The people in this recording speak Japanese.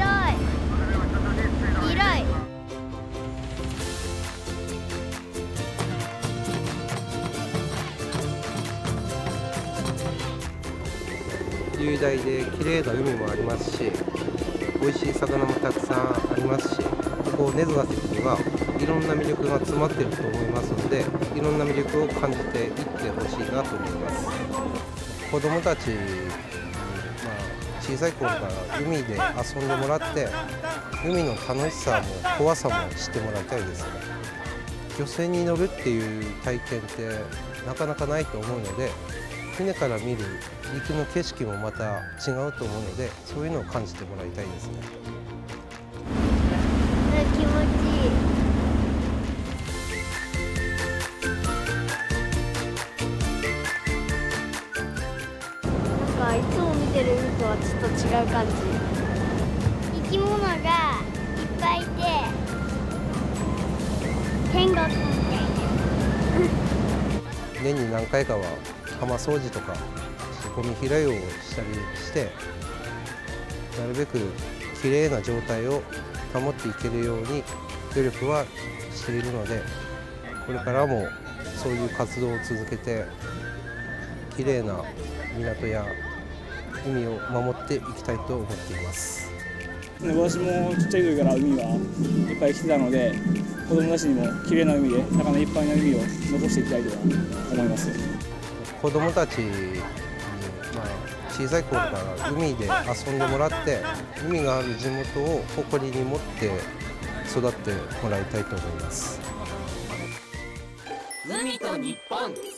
雄大で綺麗な海もありますし、美味しい魚もたくさんありますし、ここ根津ヶ関にはいろんな魅力が詰まっていると思いますので、いろんな魅力を感じていってほしいなと思います。子どもたちに、小さい頃から海で遊んでもらって、海の楽しさも怖さも知ってもらいたいですね。漁船に乗るっていう体験ってなかなかないと思うので、船から見る陸の景色もまた違うと思うので、そういうのを感じてもらいたいですね。 気持ちいい。なんかいつも見てる海とはちょっと違う感じ。生き物がいっぱいいて天国みたいな。 年に何回かは浜掃除とかゴミ拾いをしたりして、なるべくきれいな状態を保っていけるように努力はしているので、これからもそういう活動を続けて、きれいな港や海を守っていきたいと思っています。 私もちっちゃい時から海はいっぱい来てたので、子供たちにもきれいな海で魚いっぱいの海を残していきたいとは思います。 子どもたちに、小さい頃から海で遊んでもらって、海がある地元を誇りに持って育ってもらいたいと思います。 海と日本。